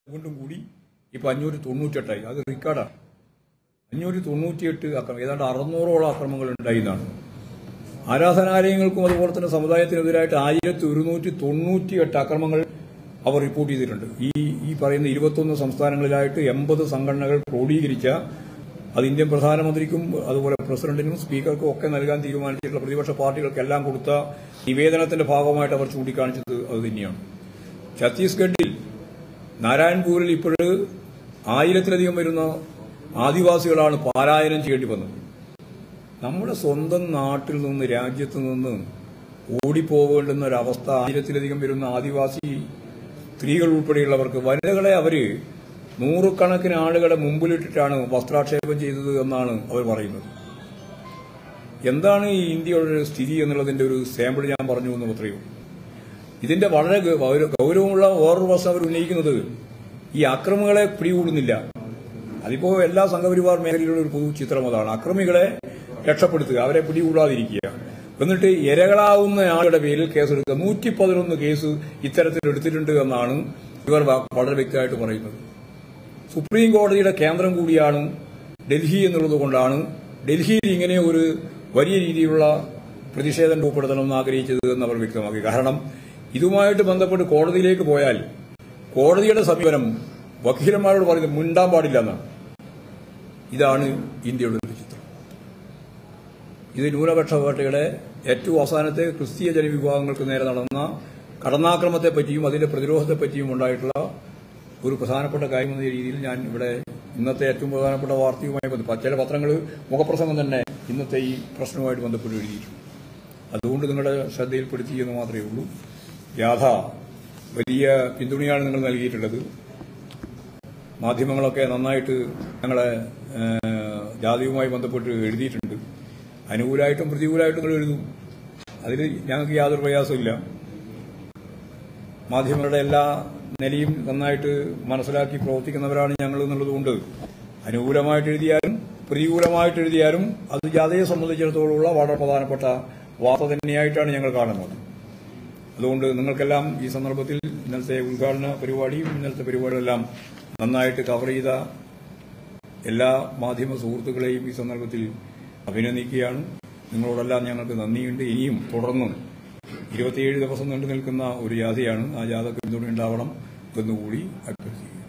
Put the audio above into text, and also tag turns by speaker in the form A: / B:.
A: വീണ്ടും കൂടി ഇപ്പോൾ 598ആയി. അത് റെക്കോർഡാണ്. 598 അക്രമം, ഏതാണ്ട് 600ഓളം അക്രമങ്ങൾ ഉണ്ടായി എന്നാണ്. ആരാധനാലയങ്ങൾക്കും അതുപോലെ തന്നെ സമുദായത്തിനെതിരായിട്ട് 1198 അക്രമങ്ങൾ അവർ റിപ്പോർട്ട് ചെയ്തിട്ടുണ്ട്. ഈ പറയുന്ന 21 സംസ്ഥാനങ്ങളിലായിട്ട് 80 സംഘടനകൾ ക്രോഡീകരിച്ച, അത് ഇന്ത്യൻ പ്രധാനമന്ത്രിക്കും അതുപോലെ പ്രസിഡന്റിനും സ്പീക്കർക്കും ഒക്കെ നൽകാൻ തീരുമാനിച്ചിട്ടുള്ള പ്രതിപക്ഷ പാർട്ടികൾക്കെല്ലാം കൊടുത്ത നിവേദനത്തിന്റെ ഭാഗമായിട്ട് അവർ ചൂണ്ടിക്കാണിച്ചത് അത് തന്നെയാണ്. ഛത്തീസ്ഗഡിൽ നാരായൺപൂരിൽ ഇപ്പോഴ് 1000-ലധികം വരുന്ന ആദിവാസികളാണ് പലായനം ചെയ്യേണ്ടി വന്നത്. നമ്മുടെ സ്വന്തം നാട്ടിൽ നിന്ന്, രാജ്യത്ത് നിന്ന് ഓടിപ്പോകേണ്ടുന്ന ഒരവസ്ഥ 1000-ലധികം വരുന്ന ആദിവാസി സ്ത്രീകൾ ഉൾപ്പെടെയുള്ളവർക്ക്, വനിതകളെ അവര് 100 കണക്കിന് ആളുകളെ മുമ്പിലിട്ടിട്ടാണ് വസ്ത്രാക്ഷേപം ചെയ്തത് എന്നാണ് അവർ പറയുന്നത്. എന്താണ് ഈ ഇന്ത്യയുടെ സ്ഥിതി എന്നുള്ളതിന്റെ ഒരു സാമ്പിൾ ഞാൻ പറഞ്ഞു എന്ന് അത്രയേ ഉള്ളൂ. ഇതിന്റെ വളരെ ഗൗരവമുള്ള വേറൊരു പ്രശ്നം അവർ ഉന്നയിക്കുന്നത്, ഈ അക്രമികളെ പിടികൂടുന്നില്ല. അതിപ്പോ എല്ലാ സംഘപരിവാർ മേഖലയിലുള്ള ഒരു പൊതു ചിത്രം അതാണ്. അക്രമികളെ രക്ഷപ്പെടുത്തുക, അവരെ പിടികൂടാതിരിക്കുക, എന്നിട്ട് ഇരകളാവുന്ന ആളുടെ പേരിൽ കേസെടുക്കുക. 111 കേസ് ഇത്തരത്തിൽ എടുത്തിട്ടുണ്ട് എന്നാണ് ഇവർ വളരെ വ്യക്തമായിട്ട് പറയുന്നത്. സുപ്രീം കോടതിയുടെ കേന്ദ്രം കൂടിയാണ് ഡൽഹി എന്നുള്ളത് കൊണ്ടാണ് ഡൽഹിയിൽ ഇങ്ങനെ ഒരു വലിയ രീതിയിലുള്ള പ്രതിഷേധം രൂപപ്പെടുത്തണമെന്ന് ആഗ്രഹിച്ചത് എന്ന് അവർ വ്യക്തമാക്കി. കാരണം ഇതുമായിട്ട് ബന്ധപ്പെട്ട് കോടതിയിലേക്ക് പോയാൽ കോടതിയുടെ സമീപനം വക്കീലന്മാരോട് പറയുന്നത് മിണ്ടാൻ പാടില്ല എന്നാണ്. ഇതാണ് ഇന്ത്യയുടെ ഒരു ചിത്രം. ഇത് ന്യൂനപക്ഷ പാർട്ടികളെ ഏറ്റവും അവസാനത്തെ ക്രിസ്തീയ ജനവിഭാഗങ്ങൾക്ക് നേരെ നടന്ന കടന്നാക്രമത്തെപ്പറ്റിയും അതിന്റെ പ്രതിരോധത്തെപ്പറ്റിയും ഉണ്ടായിട്ടുള്ള ഒരു പ്രധാനപ്പെട്ട കാര്യമെന്ന രീതിയിൽ ഞാൻ ഇവിടെ ഇന്നത്തെ ഏറ്റവും പ്രധാനപ്പെട്ട വാർത്തയുമായി ബന്ധപ്പെട്ട് ചില പത്രങ്ങൾ മുഖപ്രസംഗം തന്നെ ഇന്നത്തെ ഈ പ്രശ്നവുമായിട്ട് ബന്ധപ്പെട്ട് എഴുതിയിട്ടുണ്ട്. അതുകൊണ്ട് നിങ്ങളുടെ ശ്രദ്ധയിൽപ്പെടുത്തി എന്ന് മാത്രമേ ഉള്ളൂ. ജാഥ വലിയ പിന്തുണയാണ് നിങ്ങൾ നൽകിയിട്ടുള്ളത്. മാധ്യമങ്ങളൊക്കെ നന്നായിട്ട് ഞങ്ങളെ ജാഥയുമായി ബന്ധപ്പെട്ട് എഴുതിയിട്ടുണ്ട്. അനുകൂലമായിട്ടും പ്രതികൂലമായിട്ടും നിങ്ങൾ എഴുതും. അതിൽ ഞങ്ങൾക്ക് യാതൊരു പ്രയാസമില്ല. മാധ്യമങ്ങളുടെ എല്ലാ നിലയും നന്നായിട്ട് മനസ്സിലാക്കി പ്രവർത്തിക്കുന്നവരാണ് ഞങ്ങൾ എന്നുള്ളതുകൊണ്ട് അനുകൂലമായിട്ട് എഴുതിയാലും പ്രതികൂലമായിട്ട് എഴുതിയാലും അത് ജാഥയെ സംബന്ധിച്ചിടത്തോളമുള്ള വളരെ പ്രധാനപ്പെട്ട വാർത്ത തന്നെയായിട്ടാണ് ഞങ്ങൾ കാണുന്നത്. അതുകൊണ്ട് നിങ്ങൾക്കെല്ലാം ഈ സന്ദർഭത്തിൽ ഇന്നലത്തെ ഉദ്ഘാടന പരിപാടിയും ഇന്നലത്തെ പരിപാടികളെല്ലാം നന്നായിട്ട് കവർ ചെയ്ത എല്ലാ മാധ്യമ സുഹൃത്തുക്കളെയും ഈ സന്ദർഭത്തിൽ അഭിനന്ദിക്കുകയാണ്. നിങ്ങളോടെല്ലാം ഞങ്ങൾക്ക് നന്ദിയുണ്ട്. ഇനിയും തുടർന്നും 27 ദിവസം നീണ്ടു നിൽക്കുന്ന ഒരു ജാഥയാണ്. ആ ജാഥക്ക് പിന്തുണ ഉണ്ടാവണം എന്നുകൂടി അഭ്യർത്ഥിക്കുന്നു.